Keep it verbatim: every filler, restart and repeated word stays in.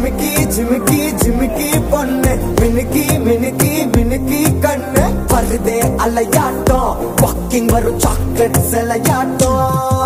ஜிமிக்கி ஜிமிக்கி ஜிமிக்கி பொண்ணு மினுக்கி மினுக்கி மினுக்கி கண்ணு வருதே அலையாட்டம் வாக்கிங் வரும் சாக்லேட் சிலையாட்டம்